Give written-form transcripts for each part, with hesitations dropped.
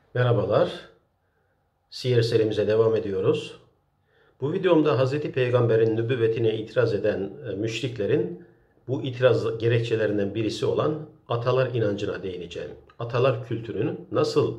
Merhabalar, siyer serimize devam ediyoruz. Bu videomda Hz. Peygamber'in nübüvvetine itiraz eden müşriklerin bu itiraz gerekçelerinden birisi olan atalar inancına değineceğim. Atalar kültürünün nasıl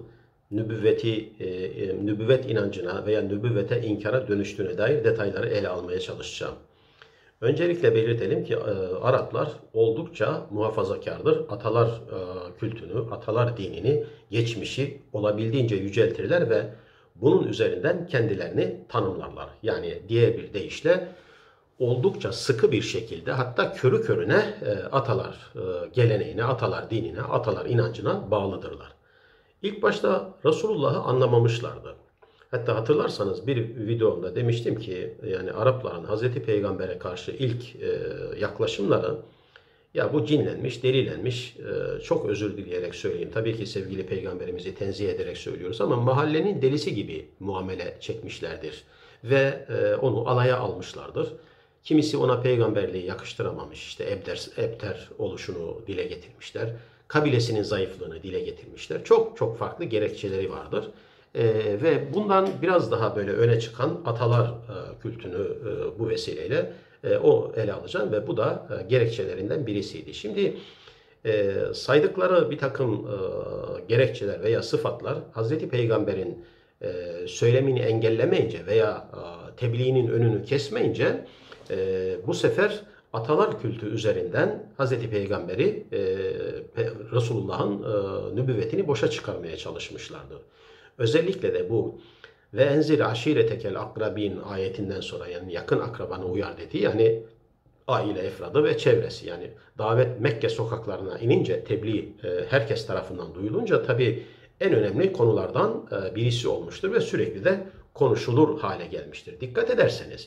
nübüvvet inancına veya nübüvvete inkara dönüştüğüne dair detayları ele almaya çalışacağım. Öncelikle belirtelim ki Araplar oldukça muhafazakardır. Atalar kültünü, atalar dinini, geçmişi olabildiğince yüceltirler ve bunun üzerinden kendilerini tanımlarlar. Yani diğer bir deyişle oldukça sıkı bir şekilde hatta körü körüne atalar geleneğine, atalar dinine, atalar inancına bağlıdırlar. İlk başta Resulullah'ı anlamamışlardı. Hatta hatırlarsanız bir videomda demiştim ki yani Arapların Hazreti Peygamber'e karşı ilk yaklaşımları ya bu cinlenmiş, delilenmiş, çok özür dileyerek söyleyeyim. Tabii ki sevgili Peygamberimizi tenzih ederek söylüyoruz ama mahallenin delisi gibi muamele çekmişlerdir. Ve onu alaya almışlardır. Kimisi ona peygamberliği yakıştıramamış, işte ebter oluşunu dile getirmişler. Kabilesinin zayıflığını dile getirmişler. Çok çok farklı gerekçeleri vardır. Ve bundan biraz daha böyle öne çıkan atalar kültünü bu vesileyle o ele alacağım ve bu da gerekçelerinden birisiydi. Şimdi saydıkları bir takım gerekçeler veya sıfatlar Hazreti Peygamber'in söylemini engellemeyince veya tebliğinin önünü kesmeyince bu sefer atalar kültü üzerinden Hazreti Peygamber'i Resulullah'ın nübüvvetini boşa çıkarmaya çalışmışlardı. Özellikle de bu ve enzir aşiretekel akrabin ayetinden sonra yani yakın akrabana uyar dediği yani aile efradı ve çevresi yani davet Mekke sokaklarına inince tebliğ herkes tarafından duyulunca tabi en önemli konulardan birisi olmuştur ve sürekli de konuşulur hale gelmiştir. Dikkat ederseniz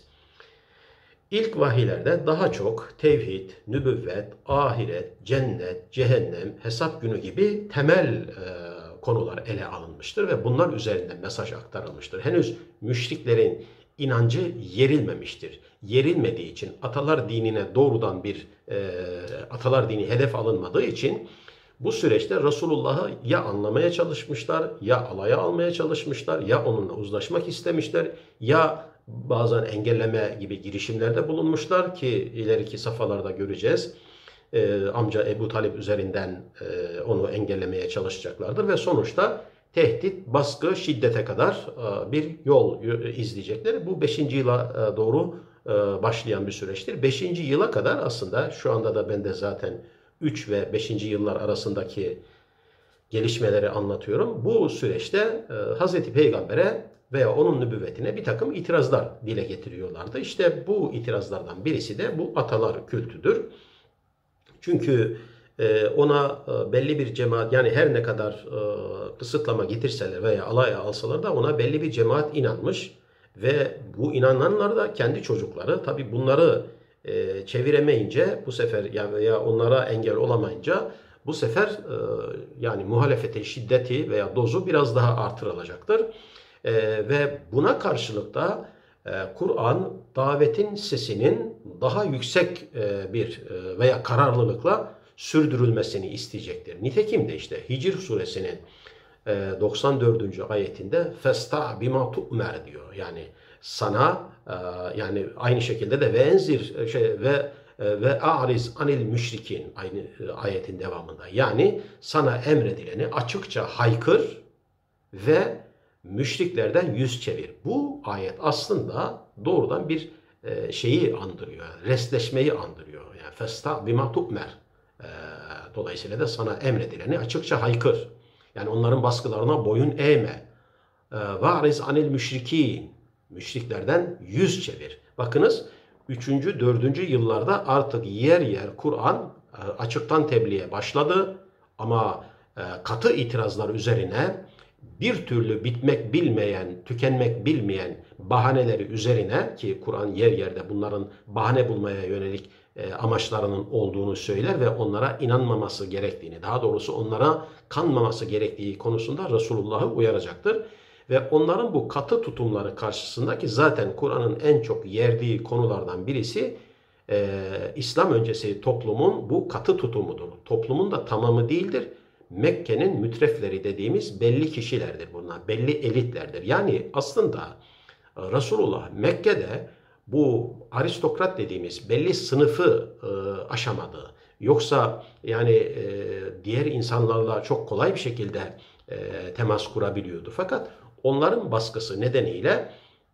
İlk vahiylerde daha çok tevhid, nübüvvet, ahiret, cennet, cehennem, hesap günü gibi temel konular ele alınmıştır ve bunlar üzerinden mesaj aktarılmıştır. Henüz müşriklerin inancı yerilmemiştir. Yerilmediği için atalar dinine doğrudan bir atalar dini hedef alınmadığı için bu süreçte Resulullah'ı ya anlamaya çalışmışlar, ya alaya almaya çalışmışlar, ya onunla uzlaşmak istemişler, ya bazen engelleme gibi girişimlerde bulunmuşlar ki ileriki safhalarda göreceğiz. Amca Ebu Talib üzerinden onu engellemeye çalışacaklardır ve sonuçta tehdit, baskı, şiddete kadar bir yol izleyecekler. Bu 5. yıla doğru başlayan bir süreçtir. 5. yıla kadar aslında şu anda da ben de zaten 3 ve 5. yıllar arasındaki gelişmeleri anlatıyorum. Bu süreçte Hazreti Peygamber'e veya onun nübüvvetine bir takım itirazlar dile getiriyorlardı. İşte bu itirazlardan birisi de bu atalar kültüdür. Çünkü ona belli bir cemaat yani her ne kadar kısıtlama getirseler veya alaya alsalar da ona belli bir cemaat inanmış ve bu inananlar da kendi çocukları tabi bunları çeviremeyince bu sefer ya onlara engel olamayınca bu sefer yani muhalefetin şiddeti veya dozu biraz daha artırılacaktır. Ve buna karşılık da Kur'an davetin sesinin daha yüksek bir veya kararlılıkla sürdürülmesini isteyecektir. Nitekim de işte Hicr suresinin 94. ayetinde festa bima tu'mer diyor. Yani sana yani aynı şekilde de ve enzir ve a'riz anil müşrikin aynı ayetin devamında. Yani sana emredileni açıkça haykır ve müşriklerden yüz çevir. Bu ayet aslında doğrudan bir şeyi andırıyor. Restleşmeyi andırıyor. Yani festa bima tu'mer. Dolayısıyla da sana emredileni açıkça haykır. Yani onların baskılarına boyun eğme. Variz anil müşrikin. Müşriklerden yüz çevir. Bakınız 3. 4. yıllarda artık yer yer Kur'an açıktan tebliğe başladı. Ama katı itirazlar üzerine bir türlü bitmek bilmeyen, tükenmek bilmeyen bahaneleri üzerine ki Kur'an yer yerde bunların bahane bulmaya yönelik amaçlarının olduğunu söyler ve onlara inanmaması gerektiğini, daha doğrusu onlara kanmaması gerektiği konusunda Resulullah'ı uyaracaktır. Ve onların bu katı tutumları karşısında ki zaten Kur'an'ın en çok yerdiği konulardan birisi İslam öncesi toplumun bu katı tutumudur. Toplumun da tamamı değildir. Mekke'nin mütrefleri dediğimiz belli kişilerdir bunlar. Belli elitlerdir. Yani aslında Resulullah Mekke'de bu aristokrat dediğimiz belli sınıfı aşamadı. Yoksa yani diğer insanlarla çok kolay bir şekilde temas kurabiliyordu. Fakat onların baskısı nedeniyle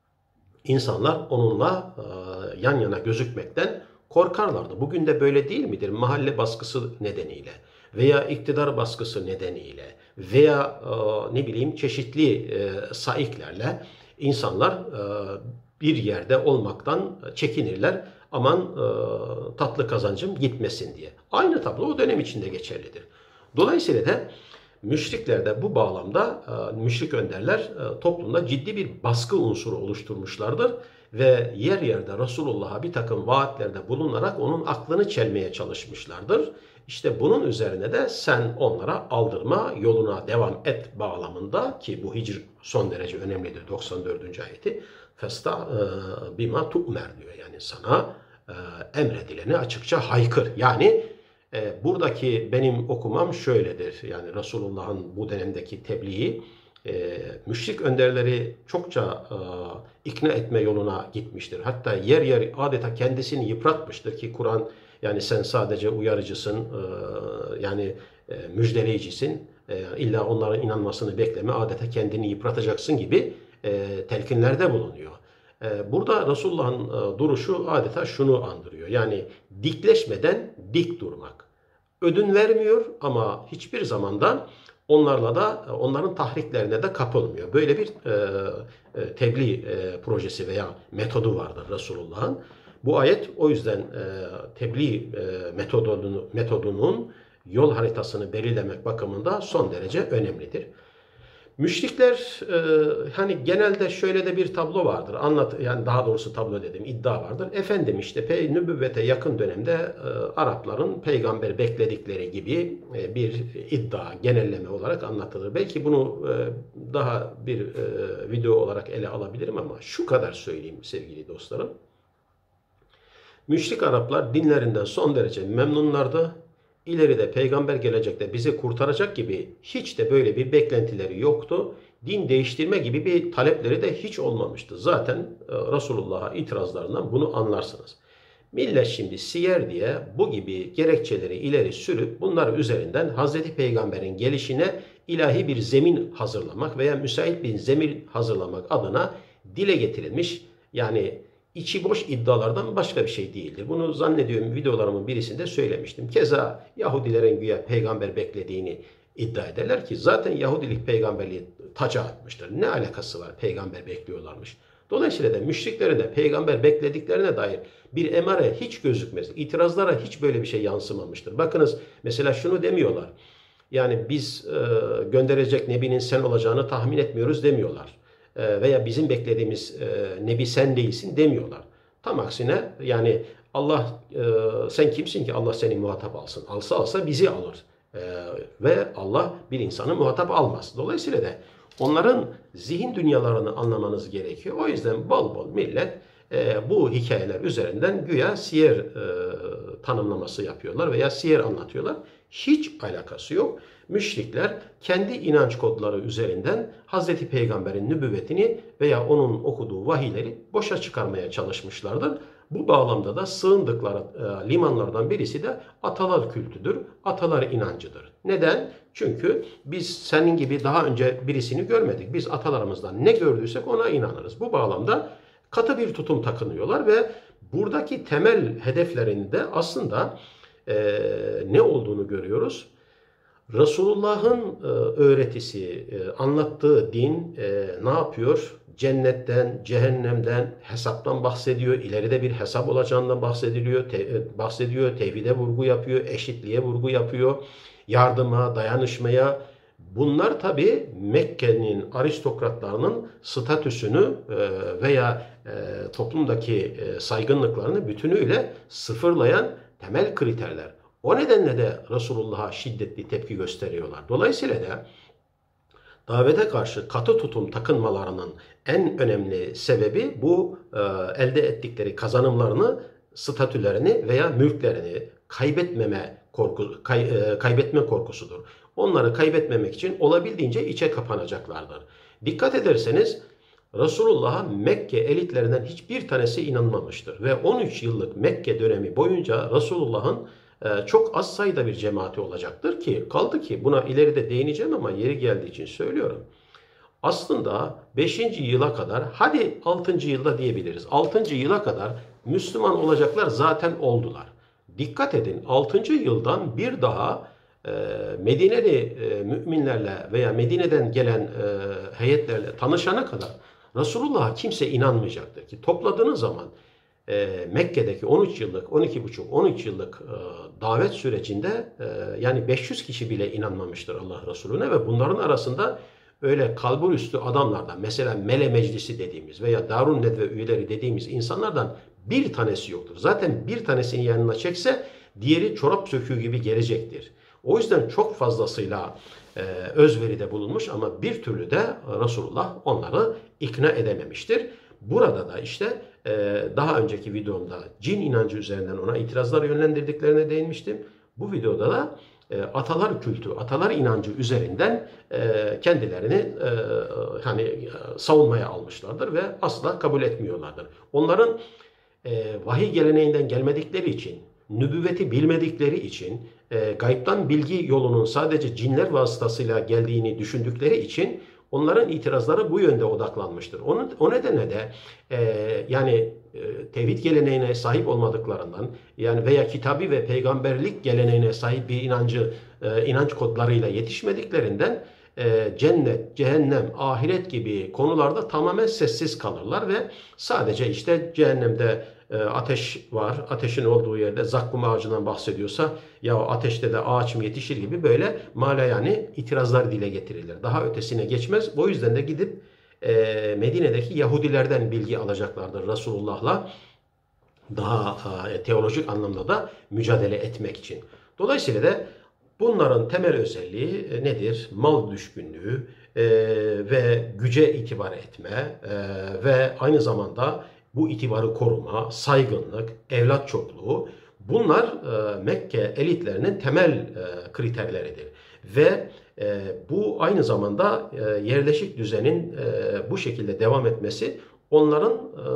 İnsanlar onunla yan yana gözükmekten korkarlardı. Bugün de böyle değil midir? Mahalle baskısı nedeniyle veya iktidar baskısı nedeniyle veya ne bileyim çeşitli saiklerle insanlar bir yerde olmaktan çekinirler. Aman tatlı kazancım gitmesin diye. Aynı tablo o dönem içinde geçerlidir. Dolayısıyla da müşrikler de bu bağlamda müşrik önderler toplumda ciddi bir baskı unsuru oluşturmuşlardır ve yer yerde Resulullah'a bir takım vaatlerde bulunarak onun aklını çelmeye çalışmışlardır. İşte bunun üzerine de sen onlara aldırma yoluna devam et bağlamında ki bu Hicr son derece önemlidir 94. ayeti. Festa bima tu'mer diyor yani sana emredileni açıkça haykır. Yani buradaki benim okumam şöyledir. Yani Resulullah'ın bu dönemdeki tebliği müşrik önderleri çokça ikna etme yoluna gitmiştir. Hatta yer yer adeta kendisini yıpratmıştır ki Kur'an yani sen sadece uyarıcısın yani müjdeleyicisin. İlla onların inanmasını bekleme adeta kendini yıpratacaksın gibi telkinlerde bulunuyor. Burada Resulullah'ın duruşu adeta şunu andırıyor. Yani dikleşmeden dik durmak. Ödün vermiyor ama hiçbir zamanda onlarla da onların tahriklerine de kapılmıyor. Böyle bir tebliğ projesi veya metodu vardır Resulullah'ın. Bu ayet o yüzden tebliğ metodunun yol haritasını belirlemek bakımında son derece önemlidir. Müşrikler hani genelde şöyle de bir tablo vardır. Yani daha doğrusu tablo dedim iddia vardır. Efendim işte nübüvvete yakın dönemde Arapların peygamber bekledikleri gibi bir iddia genelleme olarak anlatılır. Belki bunu daha bir video olarak ele alabilirim ama şu kadar söyleyeyim sevgili dostlarım. Müşrik Araplar dinlerinden son derece memnunlardı. İleride peygamber gelecek de bizi kurtaracak gibi hiç de böyle bir beklentileri yoktu. Din değiştirme gibi bir talepleri de hiç olmamıştı. Zaten Resulullah'a itirazlarından bunu anlarsınız. Millet şimdi siyer diye bu gibi gerekçeleri ileri sürüp bunlar üzerinden Hazreti Peygamber'in gelişine ilahi bir zemin hazırlamak veya müsait bir zemin hazırlamak adına dile getirilmiş yani İçi boş iddialardan başka bir şey değildir. Bunu zannediyorum videolarımın birisinde söylemiştim. Keza Yahudilerin güya peygamber beklediğini iddia ederler ki zaten Yahudilik peygamberliği taca atmıştır. Ne alakası var peygamber bekliyorlarmış. Dolayısıyla da müşriklerin de peygamber beklediklerine dair bir emare hiç gözükmez. İtirazlara hiç böyle bir şey yansımamıştır. Bakınız mesela şunu demiyorlar. Yani biz gönderecek Nebi'nin sen olacağını tahmin etmiyoruz demiyorlar. Veya bizim beklediğimiz Nebi sen değilsin demiyorlar. Tam aksine yani Allah sen kimsin ki Allah seni muhatap alsın. Alsa bizi alır. Ve Allah bir insanı muhatap almaz. Dolayısıyla da onların zihin dünyalarını anlamanız gerekiyor. O yüzden bol bol millet bu hikayeler üzerinden güya siyer tanımlaması yapıyorlar veya siyer anlatıyorlar. Hiç alakası yok. Müşrikler kendi inanç kodları üzerinden Hazreti Peygamber'in nübüvvetini veya onun okuduğu vahiyleri boşa çıkarmaya çalışmışlardır. Bu bağlamda da sığındıkları limanlardan birisi de atalar kültüdür, atalar inancıdır. Neden? Çünkü biz senin gibi daha önce birisini görmedik. Biz atalarımızdan ne gördüysek ona inanırız. Bu bağlamda katı bir tutum takınıyorlar ve buradaki temel hedeflerinde aslında ne olduğunu görüyoruz. Resulullah'ın öğretisi, anlattığı din ne yapıyor? Cennetten, cehennemden, hesaptan bahsediyor. İleride bir hesap olacağından bahsediyor. Tevhide vurgu yapıyor, eşitliğe vurgu yapıyor. Yardıma, dayanışmaya. Bunlar tabi Mekke'nin aristokratlarının statüsünü veya toplumdaki saygınlıklarını bütünüyle sıfırlayan temel kriterler. O nedenle de Resulullah'a şiddetli tepki gösteriyorlar. Dolayısıyla da davete karşı katı tutum takınmalarının en önemli sebebi bu elde ettikleri kazanımlarını, statülerini veya mülklerini kaybetme korkusudur. onları kaybetmemek için olabildiğince içe kapanacaklardır. Dikkat ederseniz Resulullah'a Mekke elitlerinden hiçbir tanesi inanmamıştır. Ve 13 yıllık Mekke dönemi boyunca Resulullah'ın çok az sayıda bir cemaati olacaktır ki kaldı ki buna ileride değineceğim ama yeri geldiği için söylüyorum. Aslında 5. yıla kadar, hadi 6. yılda diyebiliriz. 6. yıla kadar Müslüman olacaklar zaten oldular. Dikkat edin, 6. yıldan bir daha Medineli müminlerle veya Medine'den gelen heyetlerle tanışana kadar Resulullah'a kimse inanmayacaktır ki topladığınız zaman Mekke'deki 13 yıllık, 12,5, 13 yıllık davet sürecinde yani 500 kişi bile inanmamıştır Allah Resulüne ve bunların arasında öyle kalbur üstü adamlardan, mesela Mele Meclisi dediğimiz veya Darun Nedve üyeleri dediğimiz insanlardan bir tanesi yoktur. Zaten bir tanesini yanına çekse diğeri çorap söküğü gibi gelecektir. O yüzden çok fazlasıyla özveride bulunmuş ama bir türlü de Resulullah onları ikna edememiştir. Burada da işte daha önceki videomda cin inancı üzerinden ona itirazlar yönlendirdiklerine değinmiştim. Bu videoda da atalar kültü, atalar inancı üzerinden kendilerini savunmaya almışlardır ve asla kabul etmiyorlardır. Onların vahiy geleneğinden gelmedikleri için, nübüvveti bilmedikleri için, gaybtan bilgi yolunun sadece cinler vasıtasıyla geldiğini düşündükleri için onların itirazları bu yönde odaklanmıştır. O nedenle de tevhid geleneğine sahip olmadıklarından yani veya kitabi ve peygamberlik geleneğine sahip bir inanç kodlarıyla yetişmediklerinden cennet, cehennem, ahiret gibi konularda tamamen sessiz kalırlar ve sadece işte cehennemde ateş var, ateşin olduğu yerde zakkum ağacından bahsediyorsa ya ateşte de ağaç mı yetişir gibi böyle yani itirazlar dile getirilir. Daha ötesine geçmez. O yüzden de gidip Medine'deki Yahudilerden bilgi alacaklardır Resulullah'la daha teolojik anlamda da mücadele etmek için. Dolayısıyla da bunların temel özelliği nedir? Mal düşkünlüğü ve güce itibar etme ve aynı zamanda bu itibarı koruma, saygınlık, evlat çokluğu bunlar Mekke elitlerinin temel kriterleridir. Ve bu aynı zamanda yerleşik düzenin bu şekilde devam etmesi onların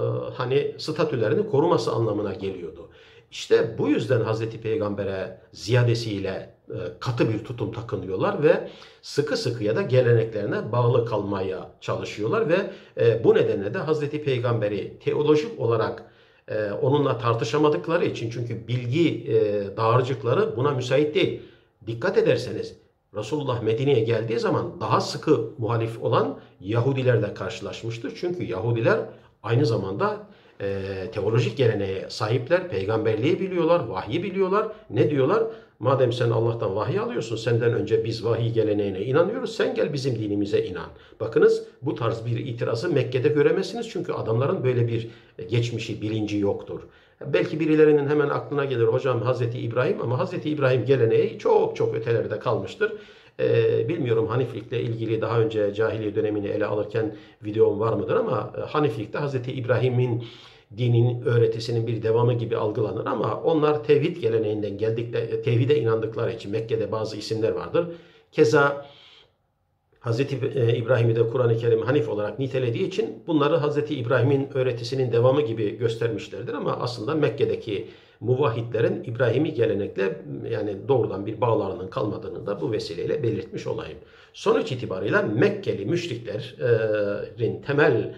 statülerini koruması anlamına geliyordu. İşte bu yüzden Hazreti Peygamber'e ziyadesiyle katı bir tutum takınıyorlar ve sıkı sıkıya da geleneklerine bağlı kalmaya çalışıyorlar ve bu nedenle de Hazreti Peygamber'i teolojik olarak onunla tartışamadıkları için çünkü bilgi dağarcıkları buna müsait değil. Dikkat ederseniz Resulullah Medine'ye geldiği zaman daha sıkı muhalif olan Yahudilerle karşılaşmıştır. Çünkü Yahudiler aynı zamanda teolojik geleneğe sahipler, peygamberliği biliyorlar, vahyi biliyorlar. Ne diyorlar? Madem sen Allah'tan vahiy alıyorsun, senden önce biz vahiy geleneğine inanıyoruz, sen gel bizim dinimize inan. Bakınız bu tarz bir itirazı Mekke'de göremezsiniz çünkü adamların böyle bir geçmişi, bilinci yoktur. Belki birilerinin hemen aklına gelir hocam Hazreti İbrahim ama Hazreti İbrahim geleneği çok çok ötelerde kalmıştır. Bilmiyorum Haniflikle ilgili daha önce cahiliye dönemini ele alırken videom var mıdır ama Haniflikte Hazreti İbrahim'in dinin öğretisinin bir devamı gibi algılanır ama onlar tevhid geleneğinden tevhide inandıkları için Mekke'de bazı isimler vardır. Keza Hazreti İbrahim'i de Kur'an-ı Kerim Hanif olarak nitelediği için bunları Hazreti İbrahim'in öğretisinin devamı gibi göstermişlerdir ama aslında Mekke'deki muvahhidlerin İbrahimi gelenekle yani doğrudan bir bağlarının kalmadığını da bu vesileyle belirtmiş olayım. Sonuç itibariyle Mekkeli müşriklerin temel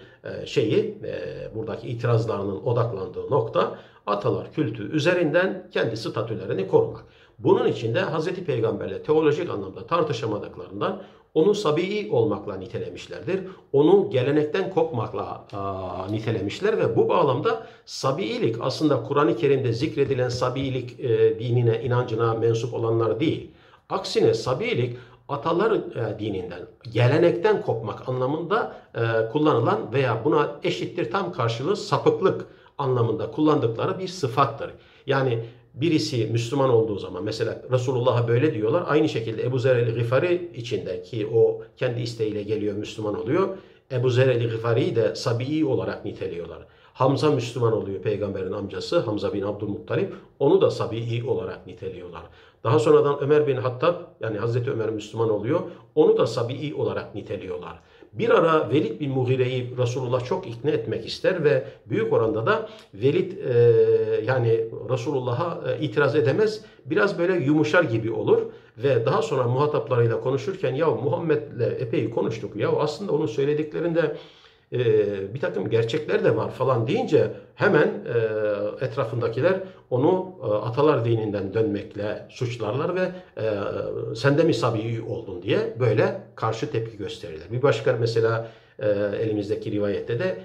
buradaki itirazlarının odaklandığı nokta atalar kültü üzerinden kendi statülerini korumak. Bunun için de Hz. Peygamberle teolojik anlamda tartışamadıklarından onu sabii olmakla nitelemişlerdir. Onu gelenekten kopmakla nitelemişler ve bu bağlamda sabiilik aslında Kur'an-ı Kerim'de zikredilen sabiilik dinine, inancına mensup olanlar değil. Aksine sabiilik atalar dininden, gelenekten kopmak anlamında kullanılan veya buna eşittir tam karşılığı sapıklık anlamında kullandıkları bir sıfattır. Yani birisi Müslüman olduğu zaman mesela Resulullah'a böyle diyorlar. Aynı şekilde Ebu Zer el-Gıfari içinde ki o kendi isteğiyle geliyor Müslüman oluyor. Ebu Zer el-Gıfari'yi de sabii olarak niteliyorlar. Hamza Müslüman oluyor peygamberin amcası Hamza bin Abdülmuttalip. Onu da sabii olarak niteliyorlar. Daha sonradan Ömer bin Hattab, yani Hazreti Ömer Müslüman oluyor. Onu da Sabi'i olarak niteliyorlar. Bir ara Velid bin Mughire'yi Resulullah çok ikna etmek ister ve büyük oranda da Velid yani Resulullah'a itiraz edemez. Biraz böyle yumuşar gibi olur ve daha sonra muhataplarıyla konuşurken ya Muhammed'le epey konuştuk ya aslında onun söylediklerinde bir takım gerçekler de var falan deyince hemen etrafındakiler onu atalar dininden dönmekle suçlarlar ve sen de mi Sabi'i oldun diye böyle karşı tepki gösterirler. Bir başka mesela elimizdeki rivayette de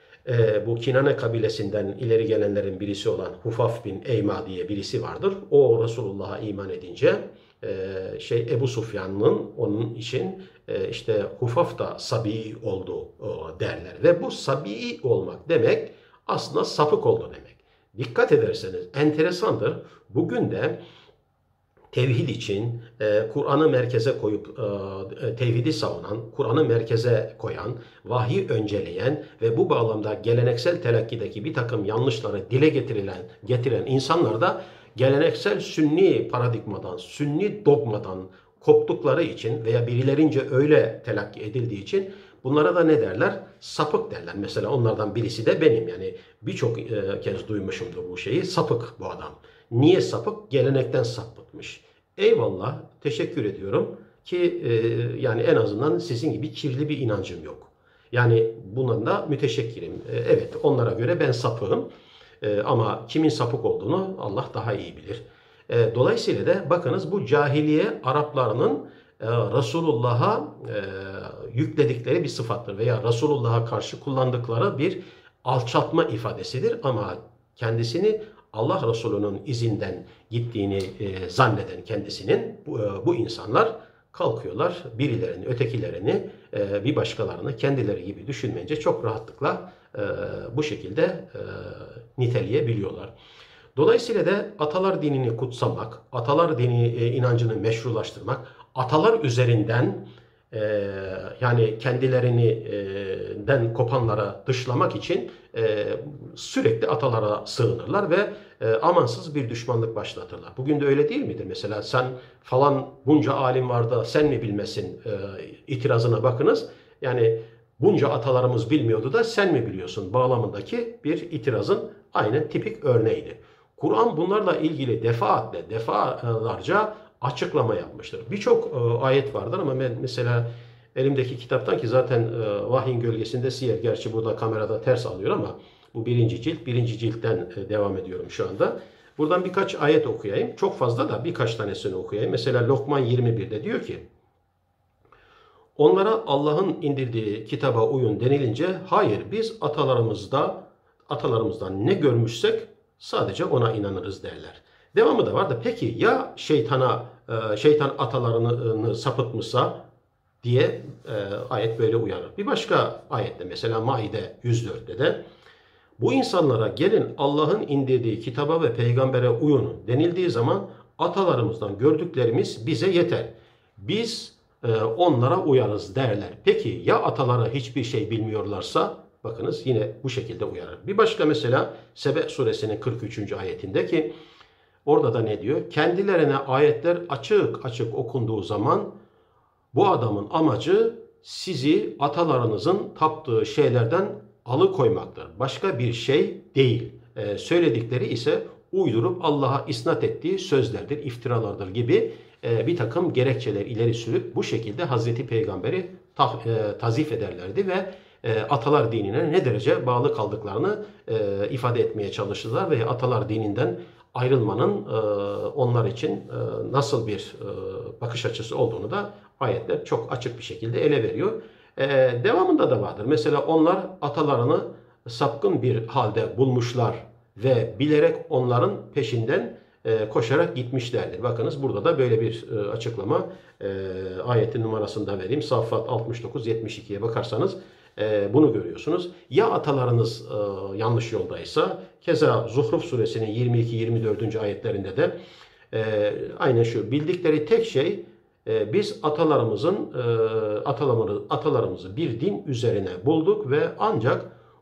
bu Kinane kabilesinden ileri gelenlerin birisi olan Hufaf bin Eyma diye birisi vardır. O Resulullah'a iman edince Ebu Sufyan'ın onun için işte Hufaf da Sabi'i oldu derler. Ve bu Sabi'i olmak demek aslında sapık oldu demek. Dikkat ederseniz enteresandır. Bugün de tevhid için Kur'an'ı merkeze koyup tevhidi savunan, Kur'an'ı merkeze koyan, vahyi önceleyen ve bu bağlamda geleneksel telakkideki bir takım yanlışları dile getiren insanlar da geleneksel sünni paradigmadan, sünni dogmadan koptukları için veya birilerince öyle telakki edildiği için bunlara da ne derler? Sapık derler. Mesela onlardan birisi de benim. Yani birçok kez duymuşumdur bu şeyi. Sapık bu adam. Niye sapık? Gelenekten sapıtmış. Eyvallah, teşekkür ediyorum ki yani en azından sizin gibi kirli bir inancım yok. Yani bundan da müteşekkirim. Evet, onlara göre ben sapığım. Ama kimin sapık olduğunu Allah daha iyi bilir. Dolayısıyla da bakınız bu cahiliye Araplarının Resulullah'a yükledikleri bir sıfattır veya Resulullah'a karşı kullandıkları bir alçaltma ifadesidir ama kendisini Allah Resulü'nün izinden gittiğini zanneden kendisinin bu insanlar kalkıyorlar birilerini, ötekilerini, bir başkalarını kendileri gibi düşünmeyince çok rahatlıkla bu şekilde niteleyebiliyorlar. Dolayısıyla da atalar dinini kutsamak, atalar dini inancını meşrulaştırmak, atalar üzerinden yani kendilerinden kopanlara dışlamak için sürekli atalara sığınırlar ve amansız bir düşmanlık başlatırlar. Bugün de öyle değil midir? Mesela sen falan bunca alim var da sen mi bilmesin itirazına bakınız. Yani bunca atalarımız bilmiyordu da sen mi biliyorsun bağlamındaki bir itirazın aynı tipik örneğidir. Kur'an bunlarla ilgili defalarca açıklama yapmıştır. Birçok ayet vardır ama ben mesela elimdeki kitaptan ki zaten vahyin gölgesinde siyer. Gerçi burada kamerada ters alıyor ama bu birinci cilt. Birinci ciltten devam ediyorum şu anda. Buradan birkaç ayet okuyayım. Çok fazla da birkaç tanesini okuyayım. Mesela Lokman 21'de diyor ki onlara Allah'ın indirdiği kitaba uyun denilince hayır biz atalarımızdan ne görmüşsek sadece ona inanırız derler. Devamı da var da peki ya şeytan atalarını sapıtmışsa diye ayet böyle uyarır. Bir başka ayette mesela Maide 104'te de bu insanlara gelin Allah'ın indirdiği kitaba ve peygambere uyun denildiği zaman atalarımızdan gördüklerimiz bize yeter. Biz onlara uyarız derler. Peki ya ataları hiçbir şey bilmiyorlarsa bakınız yine bu şekilde uyarır. Bir başka mesela Sebe suresinin 43. ayetinde ki orada da ne diyor? Kendilerine ayetler açık açık okunduğu zaman bu adamın amacı sizi atalarınızın taptığı şeylerden alıkoymaktır. Başka bir şey değil. Söyledikleri ise uydurup Allah'a isnat ettiği sözlerdir, iftiralardır gibi bir takım gerekçeler ileri sürüp bu şekilde Hazreti Peygamber'i tazif ederlerdi ve atalar dinine ne derece bağlı kaldıklarını ifade etmeye çalışırlar ve atalar dininden ayrılmanın onlar için nasıl bir bakış açısı olduğunu da ayetler çok açık bir şekilde ele veriyor. Devamında da vardır. Mesela onlar atalarını sapkın bir halde bulmuşlar ve bilerek onların peşinden koşarak gitmişlerdir. Bakınız burada da böyle bir açıklama ayetin numarasını da vereyim. Saffat 69-72'ye bakarsanız bunu görüyorsunuz. Ya atalarınız yanlış yoldaysa keza Zuhruf suresinin 22-24. ayetlerinde de aynen şu bildikleri tek şey biz atalarımızı bir din üzerine bulduk ve ancak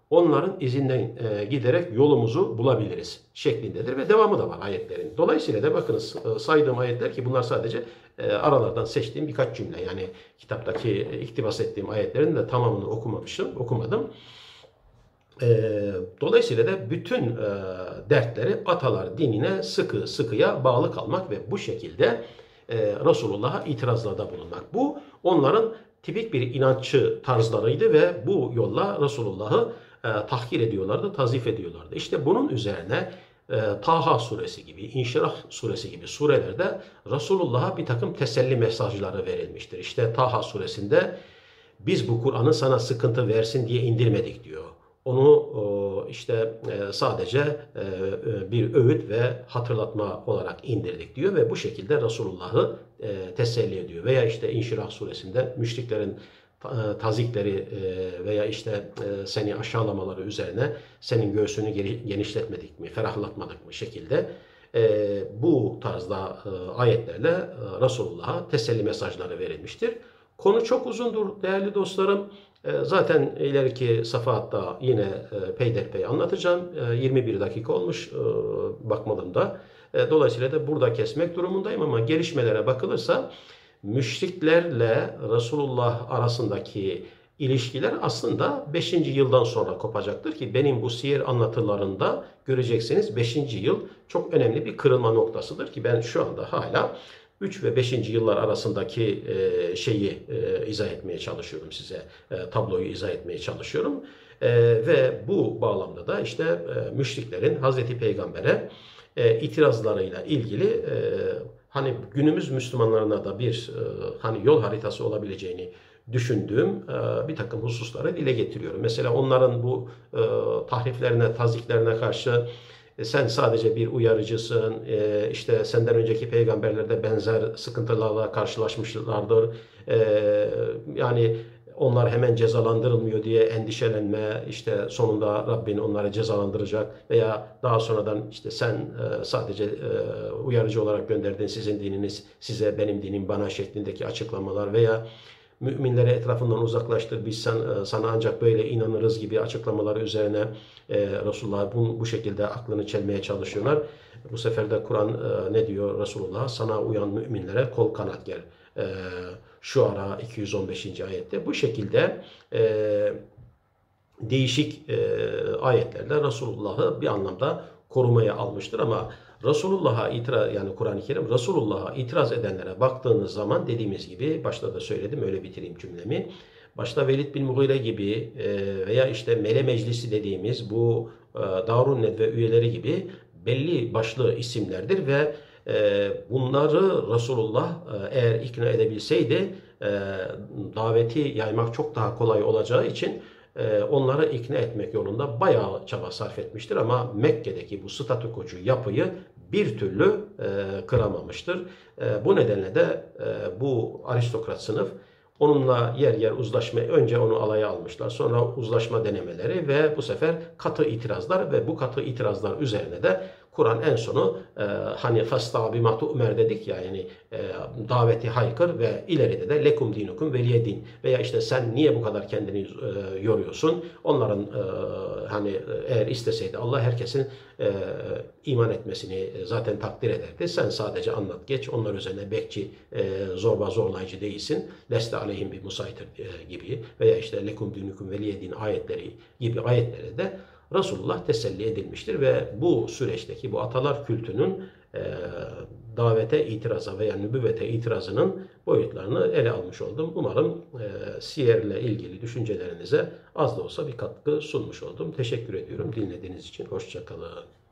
onların izinden giderek yolumuzu bulabiliriz şeklindedir ve devamı da var ayetlerin. Dolayısıyla da bakınız saydığım ayetler ki bunlar sadece aralardan seçtiğim birkaç cümle. Yani kitaptaki iktibas ettiğim ayetlerin de tamamını okumadım. Dolayısıyla da bütün dertleri atalar dinine sıkıya bağlı kalmak ve bu şekilde Resulullah'a itirazlarda bulunmak. Bu onların tipik bir inanççı tarzlarıydı ve bu yolla Resulullah'ı tahkir ediyorlardı, tazif ediyorlardı. İşte bunun üzerine Taha suresi gibi, İnşirah suresi gibi surelerde Resulullah'a bir takım teselli mesajları verilmiştir. İşte Taha suresinde biz bu Kur'an'ı sana sıkıntı versin diye indirmedik diyor. Onu işte sadece bir öğüt ve hatırlatma olarak indirdik diyor ve bu şekilde Resulullah'ı teselli ediyor. Veya işte İnşirah suresinde müşriklerin tazikleri veya işte seni aşağılamaları üzerine senin göğsünü genişletmedik mi, ferahlatmadık mı şekilde bu tarzda ayetlerle Resulullah'a teselli mesajları verilmiştir. Konu çok uzundur değerli dostlarım. Zaten ileriki safahatta yine peyderpey anlatacağım. 21 dakika olmuş bakmadım da. Dolayısıyla da burada kesmek durumundayım ama gelişmelere bakılırsa müşriklerle Resulullah arasındaki ilişkiler aslında 5. yıldan sonra kopacaktır ki benim bu siyer anlatılarında göreceksiniz 5. yıl çok önemli bir kırılma noktasıdır ki ben şu anda hala 3 ve 5. yıllar arasındaki şeyi izah etmeye çalışıyorum size. Tabloyu izah etmeye çalışıyorum. Ve bu bağlamda da işte müşriklerin Hazreti Peygamber'e itirazlarıyla ilgili hani günümüz Müslümanlarına da bir hani yol haritası olabileceğini düşündüğüm bir takım hususları dile getiriyorum. Mesela onların bu tahriflerine, taziklerine karşı sen sadece bir uyarıcısın, işte senden önceki peygamberler de benzer sıkıntılarla karşılaşmışlardır. Yani onlar hemen cezalandırılmıyor diye endişelenme, işte sonunda Rabbin onları cezalandıracak veya daha sonradan işte sen sadece uyarıcı olarak gönderdin sizin dininiz, size benim dinim bana şeklindeki açıklamalar veya müminleri etrafından uzaklaştır, biz sana ancak böyle inanırız gibi açıklamaları üzerine Resulullah bu şekilde aklını çelmeye çalışıyorlar. Bu sefer de Kur'an ne diyor Resulullah? Sana uyan müminlere kol kanat ger. Şuara 215. ayette. Bu şekilde değişik ayetlerle Resulullah'ı bir anlamda korumaya almıştır ama Resulullah'a itiraz yani Kur'an-ı Kerim Resulullah'a itiraz edenlere baktığınız zaman dediğimiz gibi başta da söyledim öyle bitireyim cümlemi. Başta Velid bin Mughire gibi veya işte Mele Meclisi dediğimiz bu Darun Nedve üyeleri gibi belli başlı isimlerdir ve bunları Resulullah eğer ikna edebilseydi daveti yaymak çok daha kolay olacağı için onları ikna etmek yolunda bayağı çaba sarf etmiştir ama Mekke'deki bu statükocu yapıyı bir türlü kıramamıştır. Bu nedenle de bu aristokrat sınıf onunla yer yer uzlaşma, önce onu alaya almışlar, sonra uzlaşma denemeleri ve bu sefer katı itirazlar ve bu katı itirazlar üzerine de Kur'an en sonu hani fasta bima tu'mer dedik ya yani daveti haykır ve ileride de lekum dinukum veliye din veya işte sen niye bu kadar kendini yoruyorsun? Onların hani eğer isteseydi Allah herkesin iman etmesini zaten takdir ederdi. Sen sadece anlat geç. Onlar üzerine bekçi, zorlayıcı değilsin. Leste aleyhim bir musaytir gibi veya işte lekum dinukum veliye din ayetleri gibi ayetlere de Resulullah teselli edilmiştir ve bu süreçteki bu atalar kültünün davete itiraza veya nübüvvete itirazının boyutlarını ele almış oldum. Umarım siyerle ilgili düşüncelerinize az da olsa bir katkı sunmuş oldum. Teşekkür ediyorum dinlediğiniz için. Hoşça kalın.